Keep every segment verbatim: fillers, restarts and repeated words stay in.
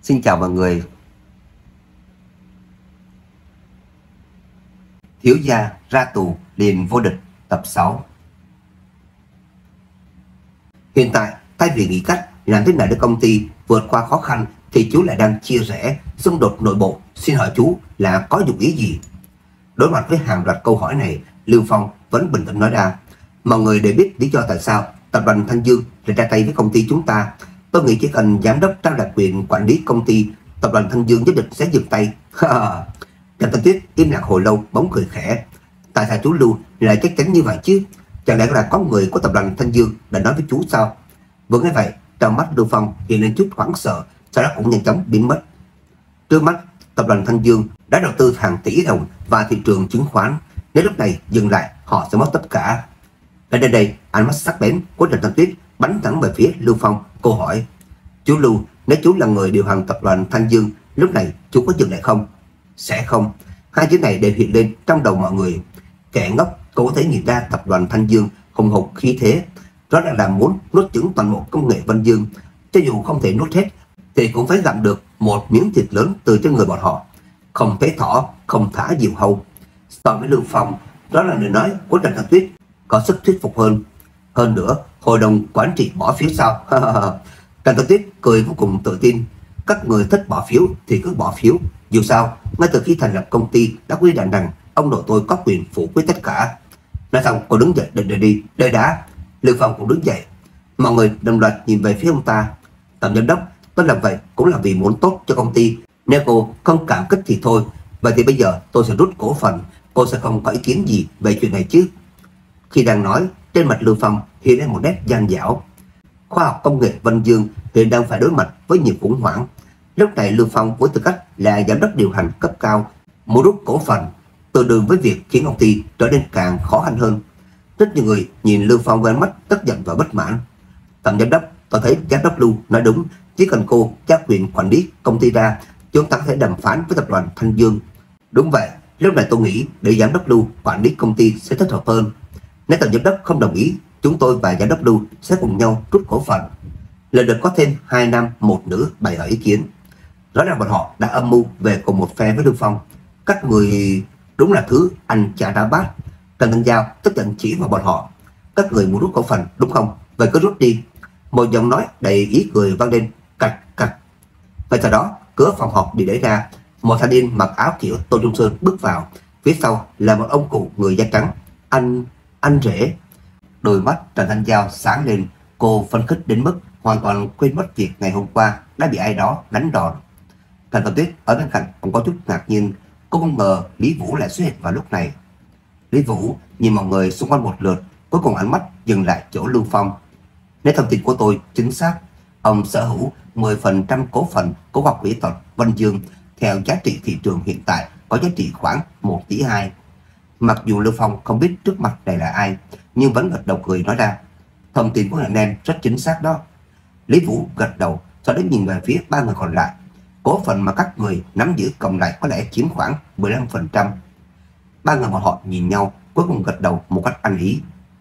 Xin chào mọi người. Thiếu gia ra tù liền vô địch tập sáu. Hiện tại, thay vì nghĩ cách làm thế nào để công ty vượt qua khó khăn thì chú lại đang chia rẽ, xung đột nội bộ. Xin hỏi chú là có dụng ý gì? Đối mặt với hàng loạt câu hỏi này, Lưu Phong vẫn bình tĩnh nói ra: mọi người đều biết lý do tại sao tập đoàn Thanh Dương lại ra tay với công ty chúng ta. Tôi nghĩ chỉ cần giám đốc trao đặc quyền quản lý công ty, tập đoàn Thanh Dương nhất định sẽ dừng tay. Trần Thanh Tuyết im lặng hồi lâu, bỗng cười khẽ. Tại sao chú Lưu lại chắc chắn như vậy chứ? Chẳng lẽ là có người của tập đoàn Thanh Dương đã nói với chú sao? Vừa nghe vậy, trong mắt Lưu Phong hiện lên chút hoảng sợ, sau đó cũng nhanh chóng biến mất. Trước mắt, tập đoàn Thanh Dương đã đầu tư hàng tỷ đồng vào thị trường chứng khoán. Nếu lúc này dừng lại, họ sẽ mất tất cả. Đến đây đây, ánh mắt sắc bén của Trần Thanh Tuyết bắn thẳng về phía Lưu Phong. Cô hỏi: chú Lưu, nếu chú là người điều hành tập đoàn Thanh Dương, lúc này chú có dừng lại không? Sẽ không. Hai chữ này đều hiện lên trong đầu mọi người. Kẻ ngốc có thể nhìn ra tập đoàn Thanh Dương hùng hục khí thế, rõ ràng là muốn nuốt chửng toàn bộ công nghệ Vân Dương. Cho dù không thể nuốt hết thì cũng phải gặm được một miếng thịt lớn từ trên người bọn họ. Không thấy thỏ không thả diều hâu. So với Lưu Phong, đó là lời nói của Trần Thanh Tuyết có sức thuyết phục hơn. Hơn nữa, hội đồng quản trị bỏ phiếu sao? Trần Thanh Tuyết cười vô cùng tự tin. Các người thích bỏ phiếu thì cứ bỏ phiếu. Dù sao, ngay từ khi thành lập công ty đã quy định rằng ông nội tôi có quyền phủ quyết tất cả. Nói xong, cô đứng dậy định rời đi. Đợi đã. Lưu Phong cũng đứng dậy. Mọi người đồng loạt nhìn về phía ông ta. Tổng giám đốc, tôi làm vậy cũng là vì muốn tốt cho công ty. Nếu cô không cảm kích thì thôi. Vậy thì bây giờ tôi sẽ rút cổ phần. Cô sẽ không có ý kiến gì về chuyện này chứ? Khi đang nói, trên mặt Lưu Phong hiện lên một nét gian dảo. Khoa học công nghệ Vân Dương hiện đang phải đối mặt với nhiều khủng hoảng. Lúc này Lưu Phong với tư cách là giám đốc điều hành cấp cao muốn rút cổ phần, tương đương với việc khiến công ty trở nên càng khó khăn hơn. Rất nhiều người nhìn Lưu Phong với ánh mắt tức giận và bất mãn. Tổng giám đốc, tôi thấy giám đốc Lưu nói đúng. Chỉ cần cô trao quyền quản lý công ty ra, chúng ta có thể đàm phán với tập đoàn Thanh Dương. Đúng vậy, lúc này tôi nghĩ để giám đốc Lưu quản lý công ty sẽ thích hợp hơn. Nếu tổng giám đốc không đồng ý, chúng tôi và giám đốc Lưu sẽ cùng nhau rút cổ phần. Lần lượt có thêm hai nam một nữ bày tỏ ý kiến. Rõ ràng bọn họ đã âm mưu về cùng một phe với Lưu Phong. Các người đúng là thứ ăn chả đá bát. Trần Thanh Giao tức giận chỉ vào bọn họ. Các người muốn rút cổ phần đúng không? Vậy cứ rút đi. Một giọng nói đầy ý cười vang lên cạch cạch. Và sau đó cửa phòng họp bị đẩy ra. Một thanh niên mặc áo kiểu Tô Trung Sơn bước vào. Phía sau là một ông cụ người da trắng. Anh, anh rể. Đôi mắt Trần Thanh Giao sáng lên. Cô phấn khích đến mức hoàn toàn quên mất việc ngày hôm qua đã bị ai đó đánh đòn. Trần Thanh Tuyết ở bên cạnh cũng có chút ngạc nhiên. Cô không ngờ Lý Vũ lại xuất hiện vào lúc này. Lý Vũ nhìn mọi người xung quanh một lượt, cuối cùng ánh mắt dừng lại chỗ Lưu Phong. Nếu thông tin của tôi chính xác, ông sở hữu mười phần trăm cổ phần của Khoa học kỹ thuật Vân Dương, theo giá trị thị trường hiện tại có giá trị khoảng một tỷ hai. Mặc dù Lưu Phong không biết trước mặt này là ai, nhưng vẫn gật đầu cười nói ra: thông tin của anh em rất chính xác đó. Lý Vũ gật đầu, sau đó nhìn về phía ba người còn lại. Cổ phần mà các người nắm giữ cộng lại có lẽ chiếm khoảng mười lăm phần trăm. Ba người bọn họ nhìn nhau, cuối cùng gật đầu một cách ăn ý.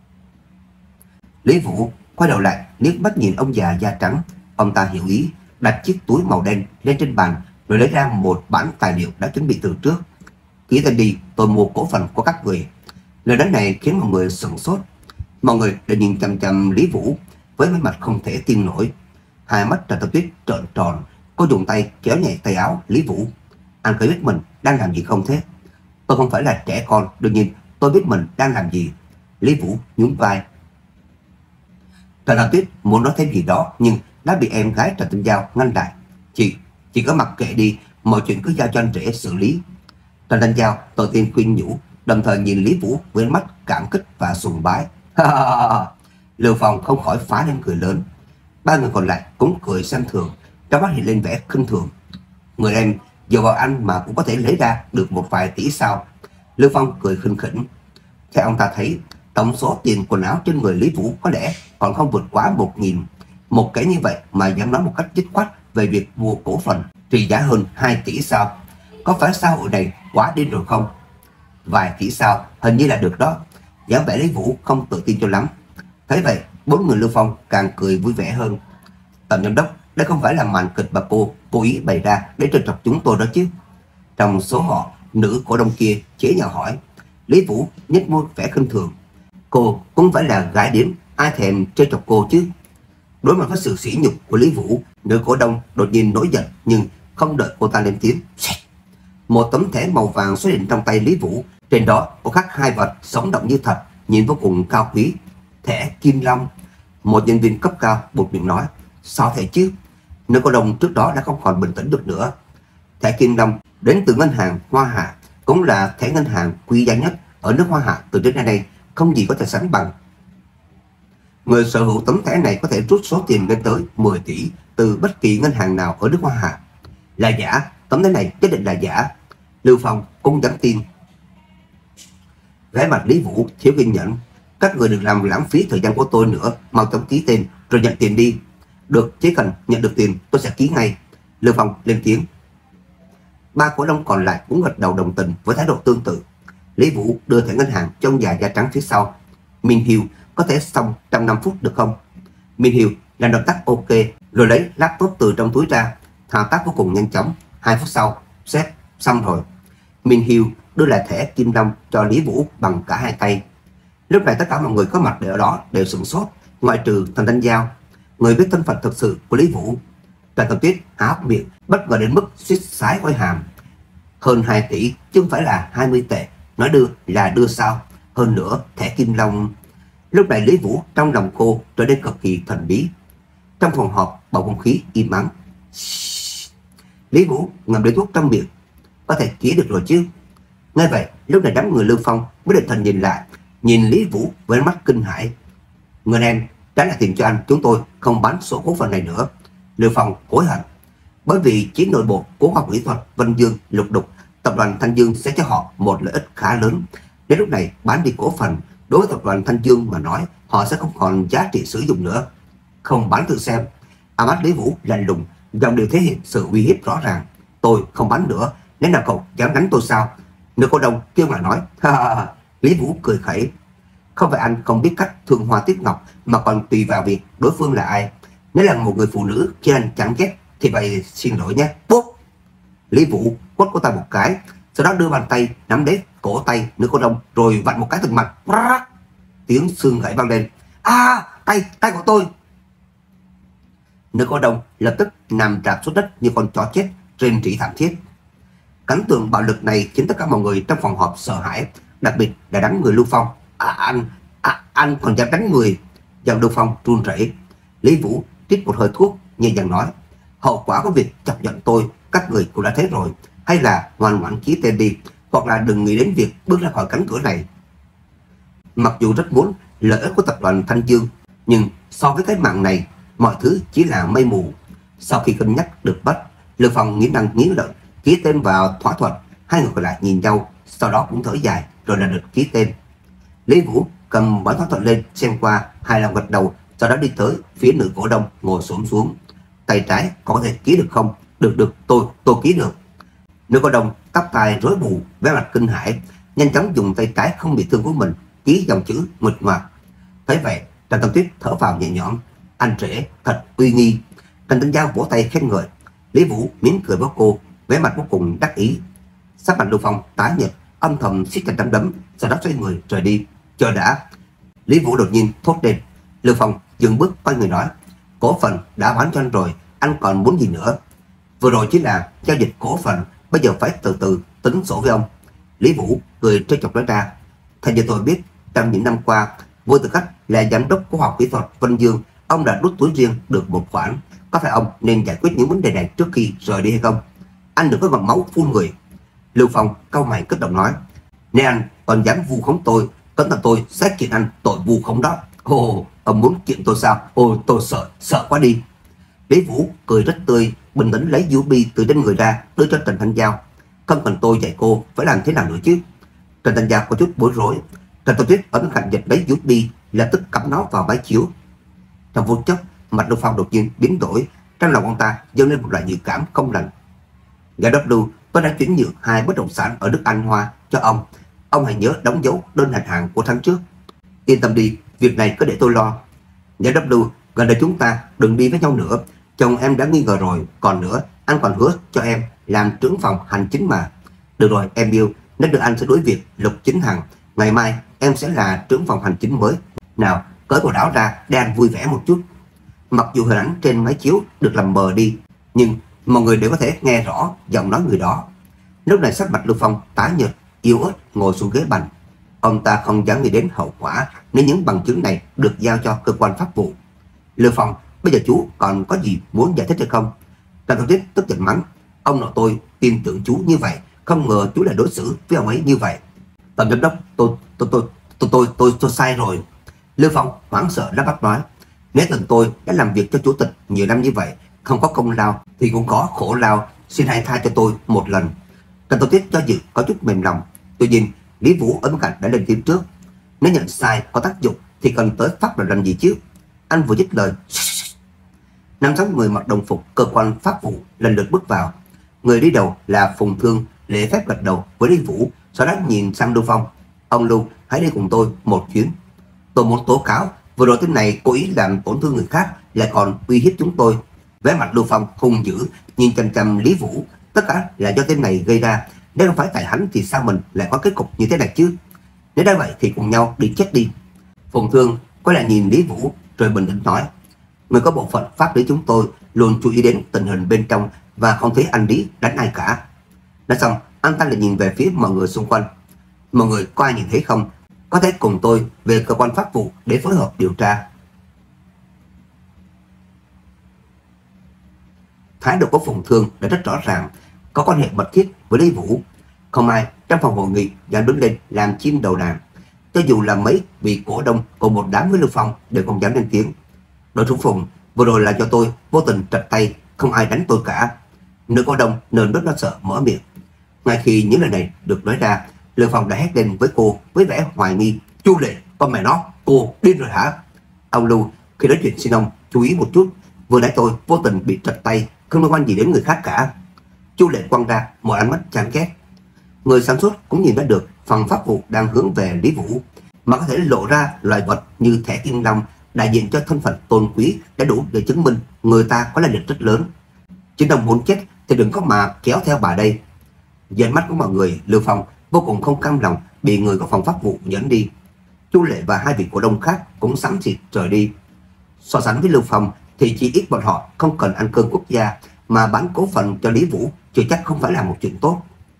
Lý Vũ quay đầu lại liếc mắt nhìn ông già da trắng. Ông ta hiểu ý, đặt chiếc túi màu đen lên trên bàn, rồi lấy ra một bản tài liệu đã chuẩn bị từ trước. Ký tên đi, tôi mua cổ phần của các người. Lời nói này khiến mọi người sửng sốt. Mọi người đều nhìn chằm chằm Lý Vũ với mấy mặt không thể tin nổi. Hai mắt Trần Thanh Tuyết trợn tròn. Cô dùng tay kéo nhẹ tay áo Lý Vũ. Anh có biết mình đang làm gì không thế? Tôi không phải là trẻ con, đương nhiên tôi biết mình đang làm gì. Lý Vũ nhún vai. Trần Thanh Tuyết muốn nói thêm gì đó nhưng đã bị em gái Trần Thanh Giao ngăn lại. Chị, chị có mặc kệ đi, mọi chuyện cứ giao cho anh rể xử lý. Trần Thanh Giao đầu tiên khuyên nhủ, đồng thời nhìn Lý Vũ với ánh mắt cảm kích và sùng bái. Lưu Phong không khỏi phá lên cười lớn. Ba người còn lại cũng cười xem thường, trong mắt hiện lên vẻ khinh thường. Người em dựa vào anh mà cũng có thể lấy ra được một vài tỷ sao? Lưu Phong cười khinh khỉnh. Theo ông ta thấy, tổng số tiền quần áo trên người Lý Vũ có lẽ còn không vượt quá một nghìn. Một kẻ như vậy mà dám nói một cách dứt khoát về việc mua cổ phần trị giá hơn hai tỷ sao? Có phải xã hội này quá điên rồi không? Vài tỷ sao hình như là được đó. dáng vẻ Lý Vũ không tự tin cho lắm. Thấy vậy, bốn người Lưu Phong càng cười vui vẻ hơn. Tổng giám đốc, đây không phải là màn kịch mà cô cố ý bày ra để trêu chọc chúng tôi đó chứ. Trong số họ, nữ cổ đông kia chế nhạo hỏi. Lý Vũ nhếch môi vẻ khinh thường. Cô cũng phải là gái điếm, ai thèm trêu chọc cô chứ. Đối mặt với sự sỉ nhục của Lý Vũ, nữ cổ đông đột nhiên nổi giận, nhưng không đợi cô ta lên tiếng. Một tấm thẻ màu vàng xuất hiện trong tay Lý Vũ, trên đó có khắc hai vật sống động như thật, nhìn vô cùng cao quý. Thẻ Kim Long. Một nhân viên cấp cao buột miệng nói. Sao thế chứ? Nữ cổ đông trước đó đã không còn bình tĩnh được nữa. Thẻ Kim Long đến từ ngân hàng Hoa Hạ, cũng là thẻ ngân hàng quý giá nhất ở nước Hoa Hạ từ trước đến nay, không gì có thể sánh bằng. Người sở hữu tấm thẻ này có thể rút số tiền lên tới mười tỷ từ bất kỳ ngân hàng nào ở nước Hoa Hạ. Là giả, tấm thẻ này nhất định là giả. Lưu Phong cũng dám tin. Vẻ mặt Lý Vũ thiếu kiên nhẫn. Các người đừng làm lãng phí thời gian của tôi nữa, mau chóng ký tên rồi nhận tiền đi. Được, chỉ cần nhận được tiền tôi sẽ ký ngay. Lưu Phong lên tiếng. Ba cổ đông còn lại cũng gật đầu đồng tình với thái độ tương tự. Lý Vũ đưa thẻ ngân hàng cho ông già da trắng phía sau. Minh Hiếu, có thể xong trong năm phút được không? Minh Hiếu làm động tác ok rồi lấy laptop từ trong túi ra. Thao tác vô cùng nhanh chóng. Hai phút sau, sếp, xong rồi. Minh Hiếu đưa lại thẻ Kim Long cho Lý Vũ bằng cả hai tay. Lúc này tất cả mọi người có mặt ở đó đều sửng sốt, ngoại trừ Trần Thanh Giao, người biết thân phận thực sự của Lý Vũ. Trần Tâm Tuyết há hốc miệng, bất ngờ đến mức suýt sái quay hàm. Hơn hai tỷ chứ không phải là hai mươi tệ, nói đưa là đưa sao? Hơn nữa thẻ Kim Long. Lúc này Lý Vũ trong lòng cô trở nên cực kỳ thần bí. Trong phòng họp bầu không khí im ắng. Lý Vũ ngậm điếu thuốc trong miệng. Có thể ký được rồi chứ? Nghe vậy, lúc này đám người Lưu Phong mới định thần nhìn lại, nhìn Lý Vũ với mắt kinh hãi. Người em trả lại tiền cho anh, chúng tôi không bán số cổ phần này nữa. Lưu Phong hối hận, bởi vì chỉ nội bộ của khoa học kỹ thuật Vân Dương lục đục, tập đoàn Thanh Dương sẽ cho họ một lợi ích khá lớn. Đến lúc này bán đi cổ phần, đối với tập đoàn Thanh Dương mà nói, họ sẽ không còn giá trị sử dụng nữa. Không bán thử xem. À, mắt Lý Vũ lạnh lùng, giọng đều thể hiện sự uy hiếp rõ ràng. Tôi không bán nữa, nếu nào cậu dám đánh tôi sao? Nữ cổ đông kêu mà nói. Ha ha ha. Lý Vũ cười khẩy. Không phải anh không biết cách thương hoa tiếc ngọc, mà còn tùy vào việc đối phương là ai. Nếu là một người phụ nữ khi anh chẳng ghét thì vậy xin lỗi nhé. Bốp. Lý Vũ quất cô ta một cái, sau đó đưa bàn tay nắm lấy cổ tay nữ cổ đông rồi vặn một cái từng mặt. Tiếng xương gãy vang lên. À, tay tay của tôi. Nữ cổ đông lập tức nằm rạp xuống đất như con chó chết, rên rỉ thảm thiết. Cảnh tượng bạo lực này khiến tất cả mọi người trong phòng họp sợ hãi, đặc biệt là đám người Lưu Phong. À, anh, à, anh còn dám đánh người? Giọng Lưu Phong run rẩy. Lý Vũ trích một hơi thuốc, nhẹ nhàng nói. Hậu quả của việc chọc giận tôi, các người cũng đã thấy rồi. Hay là ngoan ngoãn ký tên đi, hoặc là đừng nghĩ đến việc bước ra khỏi cánh cửa này. Mặc dù rất muốn lợi ích của tập đoàn Thanh Dương, nhưng so với cái mạng này, mọi thứ chỉ là mây mù. Sau khi cân nhắc được bắt, Lưu Phong nghiến răng nghiến lợi ký tên vào thỏa thuận. Hai người còn lại nhìn nhau, sau đó cũng thở dài rồi là được ký tên. Lý Vũ cầm bản thỏa thuận lên xem qua, hài lòng gật đầu, sau đó đi tới phía nữ cổ đông ngồi xổm xuống. Tay trái có thể ký được không? Được được, tôi tôi ký được. Nữ cổ đông tóc tai rối bù, vẻ mặt kinh hãi, nhanh chóng dùng tay trái không bị thương của mình ký dòng chữ nguệch ngoạc. Thấy vậy, Trần Tâm Tuyết thở vào nhẹ nhõm. Anh rể thật uy nghi. Trần Thanh Giao vỗ tay khen ngợi. Lý Vũ mỉm cười với cô, vẻ mặt vô cùng đắc ý. Sắc mặt Lưu Phong tái nhợt, âm thầm siết chặt nắm đấm, sau đó xoay người rời đi. Chờ đã. Lý Vũ đột nhiên thốt lên. Lưu Phong dừng bước quay người nói. Cổ phần đã bán cho anh rồi, anh còn muốn gì nữa? Vừa rồi chỉ là giao dịch cổ phần, bây giờ phải từ từ tính sổ với ông. Lý Vũ cười trêu chọc nói ra. Theo như tôi biết, trong những năm qua, với tư cách là giám đốc của khoa học kỹ thuật Vân Dương, ông đã rút túi riêng được một khoản. Có phải ông nên giải quyết những vấn đề này trước khi rời đi hay không? Anh đừng có bằng máu phun người. Lưu Phong cau mày kích động nói. Nếu anh còn dám vu khống tôi, cẩn thận tôi sẽ kiện anh tội vu khống đó. Ồ, ông muốn kiện tôi sao? Ồ, tôi sợ, sợ quá đi. Lý Vũ cười rất tươi, bình tĩnh lấy u ét bê từ trên người ra, đưa cho Trần Thanh Giao. Không cần tôi dạy cô phải làm thế nào nữa chứ? Trần Thanh Giao có chút bối rối. Trần Tâm Tuyết ở bên cạnh giật lấy u ét bê, lập tức cắm nó vào máy chiếu. Trong phút chốc, mặt Lưu Phong đột nhiên biến đổi, trong lòng ông ta dâng lên một loại dự cảm không lành. Giám đốc Lưu, tôi đã chuyển nhượng hai bất động sản ở nước Anh Hoa cho ông. Ông hãy nhớ đóng dấu đơn hàng hàng của tháng trước. Yên tâm đi, việc này cứ để tôi lo. Giám đốc Lưu, gần đây chúng ta đừng đi với nhau nữa. Chồng em đã nghi ngờ rồi, còn nữa, Anh còn hứa cho em làm trưởng phòng hành chính mà. Được rồi em yêu, nếu được anh sẽ đuổi việc Lục Chính Hằng. Ngày mai em sẽ là trưởng phòng hành chính mới. Nào, cởi quần áo ra để anh vui vẻ một chút. Mặc dù hình ảnh trên máy chiếu được làm mờ đi, nhưng mọi người đều có thể nghe rõ giọng nói người đó. Lúc này sắc mặt Lưu Phong tái nhợt, yếu ớt ngồi xuống ghế bành. Ông ta không dám nghĩ đến hậu quả nếu những bằng chứng này được giao cho cơ quan pháp vụ. Lưu Phong, bây giờ chú còn có gì muốn giải thích hay không? Trần Tâm Tuyết tức giận mắng. Ông nội tôi tin tưởng chú như vậy, không ngờ chú lại đối xử với ông ấy như vậy. Tổng giám đốc, tôi tôi tôi tôi tôi tôi, tôi sai rồi. Lưu Phong hoảng sợ lắp bắp nói. Nếu từng tôi đã làm việc cho chủ tịch nhiều năm như vậy, không có công lao thì cũng có khổ lao, xin hãy tha cho tôi một lần. Trần Tâm Tuyết cho dự có chút mềm lòng. Tuy nhiên Lý Vũ ở bên cạnh đã lên tiếng trước. Nếu nhận sai có tác dụng thì cần tới pháp luật làm gì chứ? Anh vừa dứt lời, năm sáu người mặc đồng phục cơ quan pháp vụ lần lượt bước vào. Người đi đầu là Phùng Thương, lễ phép gật đầu với Lý Vũ, sau đó nhìn sang Lưu Phong. Ông Lưu, hãy đi cùng tôi một chuyến. Tôi muốn tố cáo vừa rồi tên này cố ý làm tổn thương người khác, lại còn uy hiếp chúng tôi. Vẻ mặt Lưu Phong hung dữ nhìn chằm chằm Lý Vũ. Tất cả là do tên này gây ra. Nếu không phải tại hắn thì sao mình lại có kết cục như thế này chứ? Nếu đã vậy thì cùng nhau đi chết đi. Phùng Thương quay lại nhìn Lý Vũ rồi bình tĩnh nói. Người có bộ phận pháp lý chúng tôi luôn chú ý đến tình hình bên trong và không thấy anh Lý đánh ai cả. Nói xong anh ta lại nhìn về phía mọi người xung quanh. Mọi người có ai nhìn thấy không? Có thể cùng tôi về cơ quan pháp vụ để phối hợp điều tra. Thái độ của Phùng Thương đã rất rõ ràng, có quan hệ mật thiết với Lý Vũ. Không ai trong phòng hội nghị dám đứng lên làm chim đầu đàn. Cho dù là mấy vị cổ đông cùng một đám với Lưu Phong đều không dám lên tiếng. Đội trưởng Phùng, vừa rồi là cho tôi vô tình trật tay, không ai đánh tôi cả. Nữ cổ đông nơm nớp lo sợ mở miệng. Ngay khi những lời này được nói ra, Lưu Phong đã hét lên với cô với vẻ hoài nghi. Chu Lệ, con mẹ nó, cô điên rồi hả? Ông Lưu, khi nói chuyện xin ông chú ý một chút. Vừa nãy tôi vô tình bị trật tay, không liên quan gì đến người khác cả. Chu Lệ quăng ra một ánh mắt chán ghét. Người sản xuất cũng nhìn ra được phần pháp vụ đang hướng về Lý Vũ, mà có thể lộ ra loài vật như thẻ kim long đại diện cho thân phận tôn quý đã đủ để chứng minh người ta có lai lịch rất lớn. Chính ông muốn chết thì đừng có mà kéo theo bà đây. Dưới mắt của mọi người, Lưu Phong vô cùng không cam lòng bị người có phòng pháp vụ dẫn đi. Chu Lệ và hai vị cổ đông khác cũng sắm xịt rời đi. So sánh với Lưu Phong thì chỉ ít bọn họ không cần ăn cơm quốc gia, mà bán cổ phần cho Lý Vũ chưa chắc không phải là một chuyện tốt.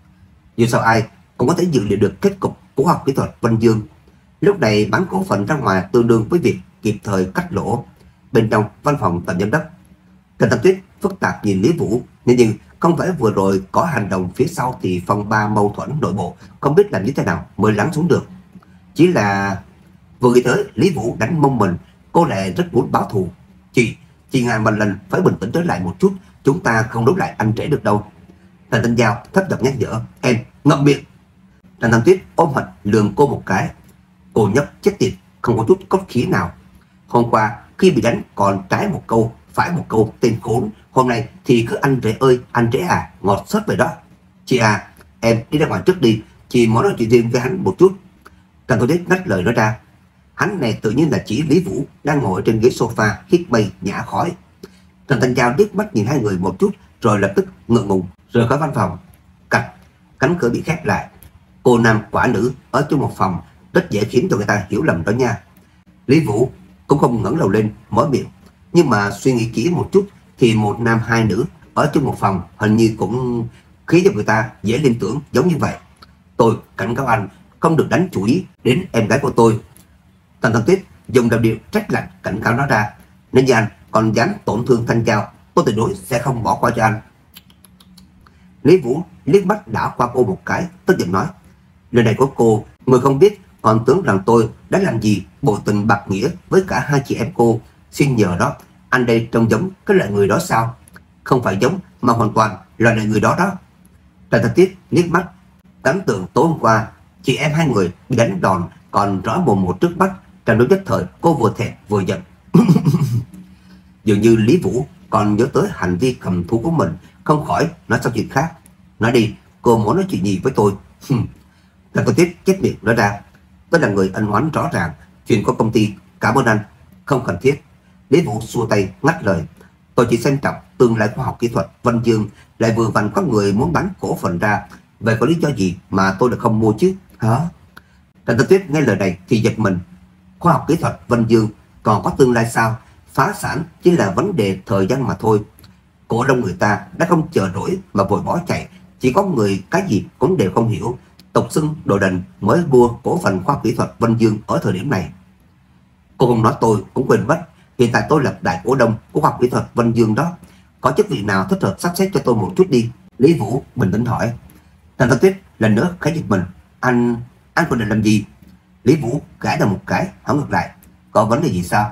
Dù sao ai cũng có thể dự liệu được kết cục của Khoa học Kỹ thuật Vân Dương. Lúc này bán cổ phần ra ngoài tương đương với việc kịp thời cắt lỗ. Bên trong văn phòng tổng giám đốc, Trần Tâm Tuyết phức tạp nhìn Lý Vũ. Nhưng, nhưng không phải vừa rồi có hành động phía sau thì phong ba mâu thuẫn nội bộ không biết làm như thế nào mới lắng xuống được. Chỉ là vừa nghĩ tới Lý Vũ đánh mông mình, cô lại rất muốn báo thù. Chị, chị ngàn vạn lần phải bình tĩnh trở lại một chút, chúng ta không đấu lại anh trễ được đâu. Trần Tinh Giao thấp giọng nhắc nhở. Em ngậm miệng. Trần Tâm Tuyết ôm hận lườm cô một cái. Cô nhóc chết tiệt, không có chút cốt khí nào. Hôm qua khi bị đánh còn trái một câu phải một câu, tên khốn. Hôm nay thì cứ anh rể ơi anh rể à, ngọt sớt vậy đó. Chị à, em đi ra ngoài trước đi, chị muốn nói chuyện riêng với hắn một chút. Trần Tâm Tuyết ngắt lời nói ra. Hắn này tự nhiên là chỉ Lý Vũ đang ngồi trên ghế sofa hít mây nhả khói. Trần Tinh Giao liếc mắt nhìn hai người một chút rồi lập tức ngượng ngùng rời khỏi văn phòng. Cạch, cánh cửa bị khép lại. Cô nam quả nữ ở chung một phòng rất dễ khiến cho người ta hiểu lầm đó nha. Lý Vũ cũng không ngẩng đầu lên mở miệng, nhưng mà suy nghĩ kỹ một chút thì một nam hai nữ ở chung một phòng hình như cũng khiến cho người ta dễ liên tưởng giống như vậy. Tôi cảnh cáo anh không được đánh chửi đến em gái của tôi. Trần Tâm Tuyết dùng đàm điệu trách lạnh cảnh cáo nó ra. Nếu như anh còn dám tổn thương Thanh Giao, tôi tuyệt đối sẽ không bỏ qua cho anh. Lý Vũ liếc mắt đảo qua cô một cái, tức giận nói. Lời này của cô, người không biết còn tưởng rằng tôi đã làm gì bội tình bạc nghĩa với cả hai chị em cô. Xin nhờ đó, anh đây trông giống cái loại người đó sao? Không phải giống mà hoàn toàn là loại người đó đó. Trần Tâm Tuyết liếc mắt, ấn tượng tối hôm qua chị em hai người bị đánh đòn còn rõ mồn một trước mắt. Trong lúc nhất thời cô vừa thẹn vừa giận. Dường như Lý Vũ còn nhớ tới hành vi cầm thú của mình, không khỏi nói sang chuyện khác. Nói đi, cô muốn nói chuyện gì với tôi? Trần Tâm Tuyết chết miệng nói ra. Tôi là người ân oán rõ ràng, chuyện của công ty cảm ơn anh, không cần thiết. Lý Vũ xua tay ngắt lời. Tôi chỉ xem trọng tương lai khoa học kỹ thuật Vân Dương lại vừa vặn có người muốn bán cổ phần ra. Vậy có lý do gì mà tôi lại không mua chứ? Hả? Trần Tâm Tuyết nghe lời này thì giật mình. Khoa học kỹ thuật Vân Dương còn có tương lai sao? Phá sản chỉ là vấn đề thời gian mà thôi. Cổ đông người ta đã không chờ nổi mà vội bỏ chạy. Chỉ có người cái gì cũng đều không hiểu, tục xưng đồ đần mới mua cổ phần khoa học kỹ thuật Vân Dương ở thời điểm này. Cô không nói tôi cũng quên mất, hiện tại tôi là đại cổ đông của khoa học kỹ thuật Vân Dương đó. Có chức vị nào thích hợp sắp xếp cho tôi một chút đi? Lý Vũ bình tĩnh hỏi. Trần Tâm Tuyết lần nữa khẽ giật mình. Anh, anh còn định làm gì? Lý Vũ gãi đầu một cái, hỏi ngược lại. Có vấn đề gì sao?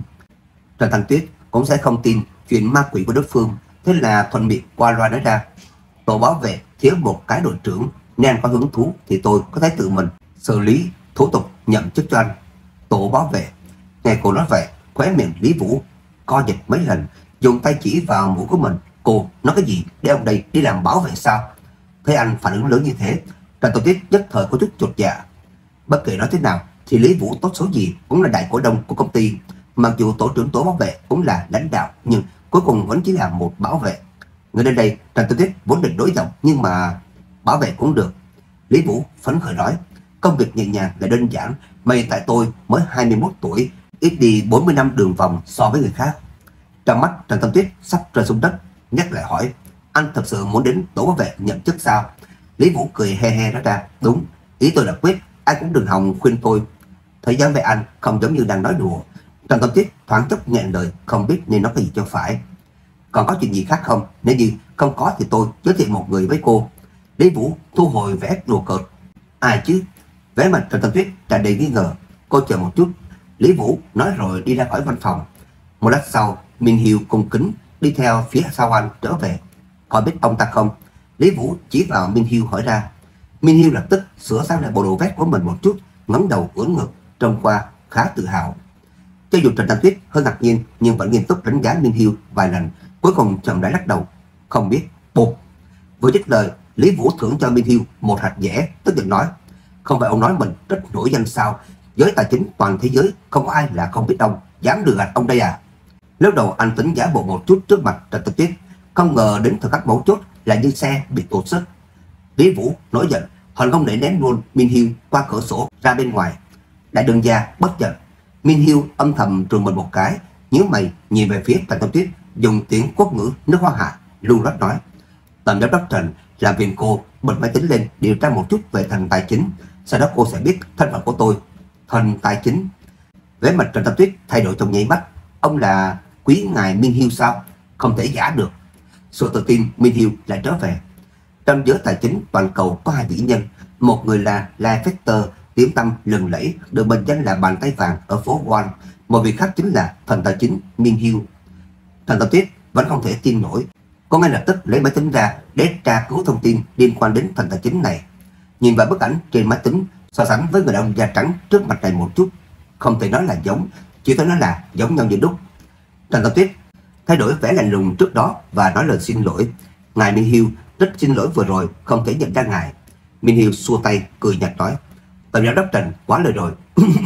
Trần Tâm Tuyết cũng sẽ không tin chuyện ma quỷ của đối phương, thế là thuận miệng qua loa nói ra. Tổ bảo vệ thiếu một cái đội trưởng, nên anh có hứng thú thì tôi có thể tự mình xử lý thủ tục nhậm chức cho anh. Tổ bảo vệ. Nghe cô nói vậy, khóe miệng Lý Vũ co giật mấy lần, dùng tay chỉ vào mũi của mình. Cô nói cái gì để ông đây đi làm bảo vệ sao? Thấy anh phản ứng lớn như thế, Trần Tâm Tuyết nhất thời có chút chột dạ. Bất kể nói thế nào thì Lý Vũ tốt số gì cũng là đại cổ đông của công ty. Mặc dù tổ trưởng tổ bảo vệ cũng là lãnh đạo, nhưng cuối cùng vẫn chỉ là một bảo vệ. Người đến đây, Trần Tâm Tuyết vốn định đối giọng, nhưng mà bảo vệ cũng được. Lý Vũ phấn khởi nói, công việc nhẹ nhàng là đơn giản, mà hiện tại tôi mới hai mươi mốt tuổi, ít đi bốn mươi năm đường vòng so với người khác. Trong mắt Trần Tâm Tuyết sắp rơi xuống đất, nhắc lại hỏi, anh thật sự muốn đến tổ bảo vệ nhận chức sao? Lý Vũ cười he he nói ra, đúng, ý tôi là quyết, ai cũng đừng hòng khuyên tôi. Thời gian về anh không giống như đang nói đùa. Trần Tâm Tuyết thoáng chốc nghẹn lời, không biết nên nói cái gì cho phải. Còn có chuyện gì khác không? Nếu như không có thì tôi giới thiệu một người với cô. Lý Vũ thu hồi vẻ đùa cợt. Ai chứ? Vẻ mặt Trần Tâm Tuyết tràn đầy nghi ngờ. Cô chờ một chút. Lý Vũ nói rồi đi ra khỏi văn phòng. Một lát sau, Minh Hiếu cung kính đi theo phía sau anh trở về. Có biết ông ta không? Lý Vũ chỉ vào Minh Hiếu hỏi ra. Minh Hiếu lập tức sửa sang lại bộ đồ vest của mình một chút, ngẩng đầu ưỡn ngực, trông qua khá tự hào. Cho dù Trần Tâm Tuyết hơi ngạc nhiên nhưng vẫn nghiêm túc đánh giá Minh Hiếu vài lần, cuối cùng chậm rãi lắc đầu. Không biết. Bụt. Vừa dứt lời, Lý Vũ thưởng cho Minh Hiếu một hạt dẻ, tức giận nói, không phải ông nói mình rất nổi danh sao? Giới tài chính toàn thế giới không có ai là không biết ông, dám lừa gạt ông đây à? Lúc đầu anh tính giả bộ một chút trước mặt Trần Tâm Tuyết, không ngờ đến thời khắc mấu chốt là như xe bị tụt sức. Lý Vũ nổi giận, hận không để ném luôn Minh Hiếu qua cửa sổ ra bên ngoài. Đại đường gia bất giận. Minh Hiếu âm thầm trừng mình một cái, nhíu mày nhìn về phía Trần Tâm Tuyết, dùng tiếng quốc ngữ nước Hoa Hạ lưu loát nói, tổng giám đốc Trần làm phiền cô bật máy tính lên điều tra một chút về thần tài chính, sau đó cô sẽ biết thân phận của tôi. Thần tài chính? Vẻ mặt Trần Tâm Tuyết thay đổi trong nháy mắt. Ông là quý ngài Minh Hiếu sao? Không thể giả được. Sự tự tin Minh Hiếu lại trở về. Trong giới tài chính toàn cầu có hai vĩ nhân, một người là Lai Fester, tiếng tăm lừng lẫy, được mệnh danh là bàn tay vàng ở phố Wall, một vị khác chính là thần tài chính Minh Hiếu. Trần Tâm Tuyết vẫn không thể tin nổi, cô ngay lập tức lấy máy tính ra để tra cứu thông tin liên quan đến thần tài chính này. Nhìn vào bức ảnh trên máy tính, so sánh với người đàn ông da trắng trước mặt này một chút, không thể nói là giống, chỉ phải nói là giống nhau như đúc. Trần Tâm Tuyết thay đổi vẻ lạnh lùng trước đó và nói lời xin lỗi. Ngài Minh Hiếu, rất xin lỗi vừa rồi không thể nhận ra ngài. Minh Hiếu xua tay cười nhạt nói, tổng giám đốc Trần quá lời rồi.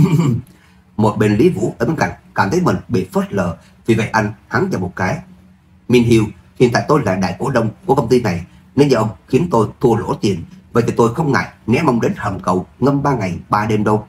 Một bên Lý Vũ ở bên cạnh cảm thấy mình bị phớt lờ, vì vậy anh hắn vào một cái. Minh Hiếu, hiện tại tôi là đại cổ đông của công ty này, nếu như ông khiến tôi thua lỗ tiền, vậy thì tôi không ngại ném ông đến hầm cầu ngâm ba ngày ba đêm đâu.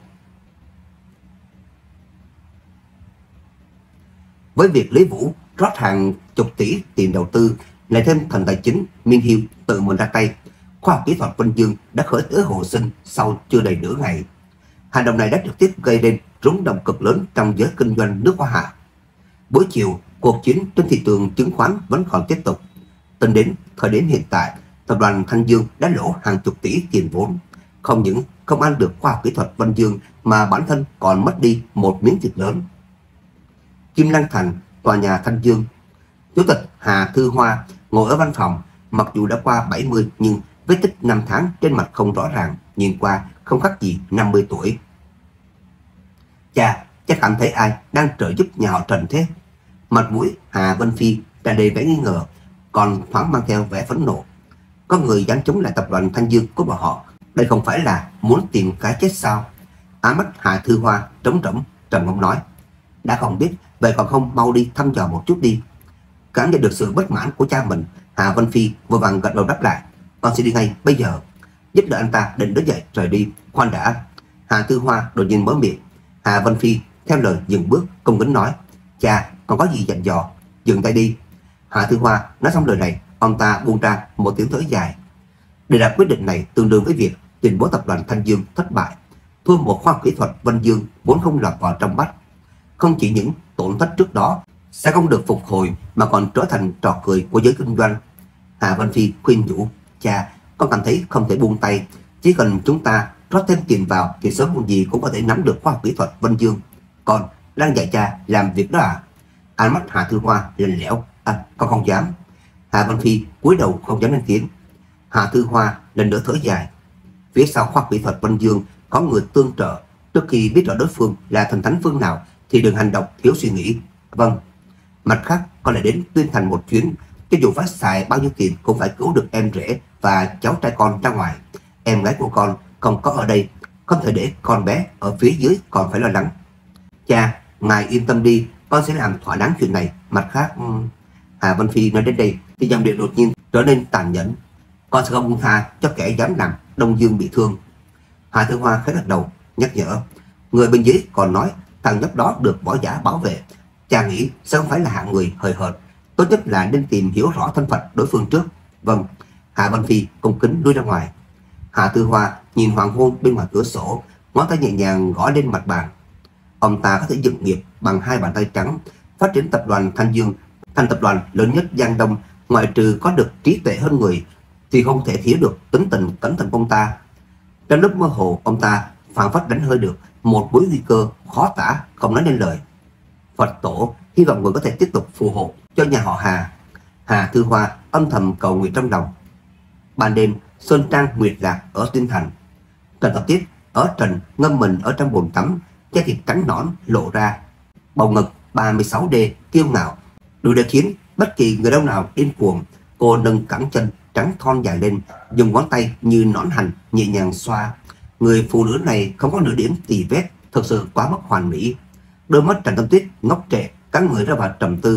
Với việc Lý Vũ rót hàng chục tỷ tiền đầu tư, lại thêm thần tài chính Minh Hiếu tự mình ra tay, khoa học kỹ thuật Vân Dương đã khởi tới hồ sinh sau chưa đầy nửa ngày. Hành động này đã trực tiếp gây nên rúng động cực lớn trong giới kinh doanh nước Hoa Hạ. Buổi chiều, cuộc chiến trên thị trường chứng khoán vẫn còn tiếp tục. Tính đến thời điểm hiện tại, tập đoàn Thanh Dương đã lỗ hàng chục tỷ tiền vốn. Không những không ăn được khoa học kỹ thuật Vân Dương mà bản thân còn mất đi một miếng thịt lớn. Kim Lăng Thành, tòa nhà Thanh Dương. Chủ tịch Hà Thư Hoa ngồi ở văn phòng, mặc dù đã qua bảy mươi nhưng vết tích năm tháng trên mặt không rõ ràng, nhìn qua không khác gì năm mươi tuổi. Chà, chắc cảm thấy ai đang trợ giúp nhà họ Trần thế? Mặt mũi Hà Vân Phi tràn đầy vẻ nghi ngờ, còn thoáng mang theo vẻ phẫn nộ. Có người dám chống lại tập đoàn Thanh Dương của bọn họ, đây không phải là muốn tìm cái chết sao? Ám mắt Hà Thư Hoa trống rỗng, trầm ngâm nói, đã không biết vậy còn không mau đi thăm dò một chút đi. Cảm nhận được sự bất mãn của cha mình, Hà Vân Phi vội vàng gật đầu đáp lại. Con sẽ đi ngay bây giờ. Dứt lời anh ta định đứng dậy rời đi. Khoan đã. Hà Tư Hoa đột nhiên mở miệng. Hà Vân Phi theo lời dừng bước, cung kính nói. Cha, còn có gì dặn dò? Dừng tay đi. Hà Tư Hoa nói xong lời này, ông ta buông ra một tiếng thở dài. Để đạt quyết định này tương đương với việc tuyên bố tập đoàn Thanh Dương thất bại. Thua một khoa học kỹ thuật Vân Dương vốn không lọt vào trong mắt. Không chỉ những tổn thất trước đó sẽ không được phục hồi, mà còn trở thành trò cười của giới kinh doanh. Hà Vân Phi khuyên nhủ. Cha, con cảm thấy không thể buông tay. Chỉ cần chúng ta rót thêm tiền vào thì sớm muộn gì cũng có thể nắm được khoa học kỹ thuật Vân Dương. Con đang dạy cha làm việc đó à? Ánh mắt Hà Tư Hoa lạnh lẽo. À, con không dám. Hà Vân Phi cúi đầu không dám lên tiếng. Hà Tư Hoa lần nữa thở dài. Phía sau khoa học kỹ thuật Vân Dương có người tương trợ. Trước khi biết rõ đối phương là thần thánh phương nào thì đừng hành động thiếu suy nghĩ. Vâng. Mặt khác, con lại đến Tuyên Thành một chuyến. Cho dù phải xài bao nhiêu tiền cũng phải cứu được em rể và cháu trai con ra ngoài. Em gái của con không có ở đây, không thể để con bé ở phía dưới còn phải lo lắng. Cha, ngài yên tâm đi, con sẽ làm thỏa đáng chuyện này. Mặt khác, Hà Vân Phi nói đến đây thì giọng điệu đột nhiên trở nên tàn nhẫn. Con sẽ không buông tha cho kẻ dám làm Đông Dương bị thương. Hà Tư Hoa khẽ gật đầu nhắc nhở. Người bên dưới còn nói thằng nhóc đó được võ giả bảo vệ. Cha nghĩ sẽ không phải là hạng người hời hợt. Tốt nhất là nên tìm hiểu rõ thân phận đối phương trước. Vâng. Hà Vân Phi cung kính lui ra ngoài. Hà Tư Hoa nhìn hoàng hôn bên ngoài cửa sổ, ngón tay nhẹ nhàng gõ lên mặt bàn. Ông ta có thể dựng nghiệp bằng hai bàn tay trắng, phát triển tập đoàn Thanh Dương thành tập đoàn lớn nhất Giang Đông. Ngoại trừ có được trí tuệ hơn người thì không thể thiếu được tính tình cẩn thận của ông ta. Trong lúc mơ hồ, ông ta phảng phất đánh hơi được một mối nguy cơ khó tả không nói nên lời. Phật tổ hy vọng người có thể tiếp tục phù hộ cho nhà họ Hà. Hà Tư Hoa âm thầm cầu nguyện trong lòng. Ban đêm, Xuân Trang nguyệt lạc ở Tuyên Thành. Trần Tập Tiết ở trần ngâm mình ở trong bồn tắm, da thịt trắng nõn lộ ra, bầu ngực ba mươi sáu D kiêu ngạo, đủ để khiến bất kỳ người đâu nào điên cuồng. Cô nâng cẳng chân trắng thon dài lên, dùng ngón tay như nón hành nhẹ nhàng xoa. Người phụ nữ này không có nửa điểm tì vết, thực sự quá mức hoàn mỹ. Đôi mắt Trần Tâm Tuyết ngốc trệ, cắn người ra vào trầm tư.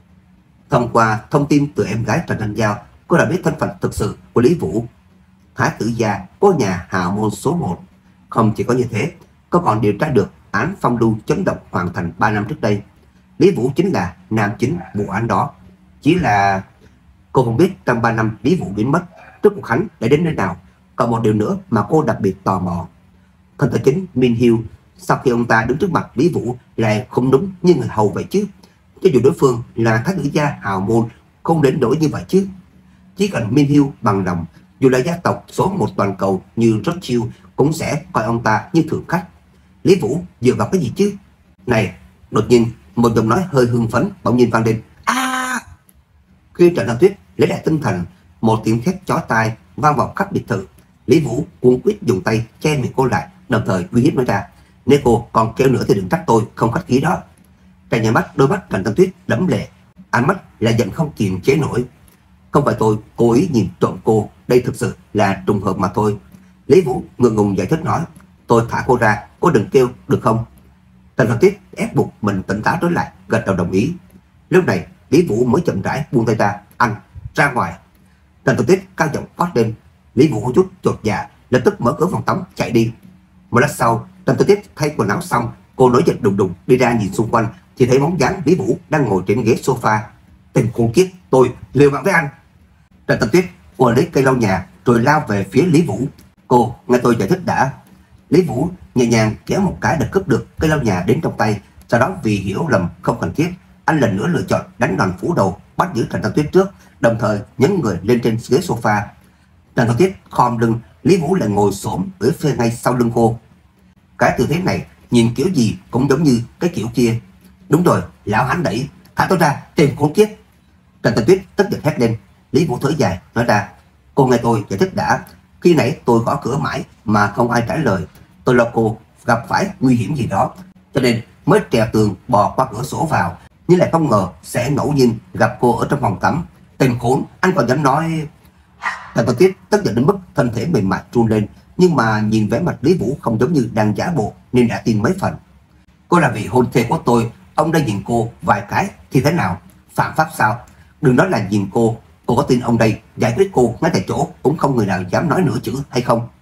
Thông qua thông tin từ em gái Trần Thanh Giao, cô đã biết thân phận thực sự của Lý Vũ, thái tử gia của nhà Hào Môn số một. Không chỉ có như thế, cô còn điều tra được án phong lưu chấn động hoàn thành ba năm trước đây. Lý Vũ chính là nam chính vụ án đó. Chỉ là cô không biết trong ba năm Lý Vũ biến mất, trước cuộc khánh đã đến nơi nào. Còn một điều nữa mà cô đặc biệt tò mò. Thần tài chính Minh Hiêu sau khi ông ta đứng trước mặt Lý Vũ lại không đúng như người hầu vậy chứ. Cho dù đối phương là thái tử gia Hào Môn không đến nỗi như vậy chứ. Chỉ cần Minh Hiêu bằng lòng, dù là gia tộc số một toàn cầu như Rothschild cũng sẽ coi ông ta như thượng khách. Lý Vũ dựa vào cái gì chứ? Này, đột nhiên một giọng nói hơi hưng phấn bỗng nhiên vang lên. A! Khi Trần Thanh Tuyết lấy lại tinh thần, một tiếng thét chói tai vang vào khắp biệt thự. Lý Vũ cuống quýt dùng tay che miệng cô lại, đồng thời uy hiếp nói ra. Nếu cô còn kêu nữa thì đừng trách tôi không khách khí đó. Trong nhà mắt, đôi mắt Trần Thanh Tuyết đẫm lệ, ánh mắt là giận không kiềm chế nổi. Không phải tôi cố ý nhìn trộm cô, đây thực sự là trùng hợp mà thôi. Lý Vũ ngượng ngùng giải thích nói. Tôi thả cô ra, cô đừng kêu được không? Trần Thanh Tuyết ép buộc mình tỉnh táo trở lại, gật đầu đồng ý. Lúc này Lý Vũ mới chậm rãi buông tay ra. Anh ra ngoài. Trần Thanh Tuyết cao giọng quát lên. Lý Vũ có chút chột dạ, lập tức mở cửa phòng tắm chạy đi. Một lát sau, Trần Thanh Tuyết thay quần áo xong, cô nổi giận đùng đùng đi ra nhìn xung quanh thì thấy bóng dáng Lý Vũ đang ngồi trên ghế sofa. Tên khốn kiếp, tôi liều mạng với anh. Trần Thanh Tuyết cô lấy cây lau nhà rồi lao về phía Lý Vũ. Cô nghe tôi giải thích đã. Lý Vũ nhẹ nhàng kéo một cái đã cướp được cây lau nhà đến trong tay. Sau đó vì hiểu lầm không cần thiết, anh lần nữa lựa chọn đánh đòn phủ đầu, bắt giữ Trần Thanh Tuyết trước, đồng thời nhấn người lên trên ghế sofa. Trần Thanh Tuyết khom lưng, Lý Vũ lại ngồi xổm ở phía ngay sau lưng cô. Cái tư thế này nhìn kiểu gì cũng giống như cái kiểu kia. Đúng rồi, lão hắn đẩy, thả tôi ra, tìm khốn kiếp. Trần Thanh Tuyết tức giận hét lên. Lý Vũ thở dài nói ra. Cô nghe tôi giải thích đã. Khi nãy tôi gõ cửa mãi mà không ai trả lời. Tôi lo cô gặp phải nguy hiểm gì đó, cho nên mới trèo tường bò qua cửa sổ vào, nhưng lại không ngờ sẽ ngẫu nhiên gặp cô ở trong phòng tắm. Tên khốn, anh còn dám nói. Trần Thanh Tuyết tức giận đến mức thân thể mềm mại run lên, nhưng mà nhìn vẻ mặt Lý Vũ không giống như đang giả bộ nên đã tin mấy phần. Cô là vị hôn thê của tôi, ông đã nhìn cô vài cái thì thế nào? Phạm pháp sao? Đừng nói là nhìn cô, cô có tin ông đây giải quyết cô ngay tại chỗ cũng không người nào dám nói nửa chữ hay không?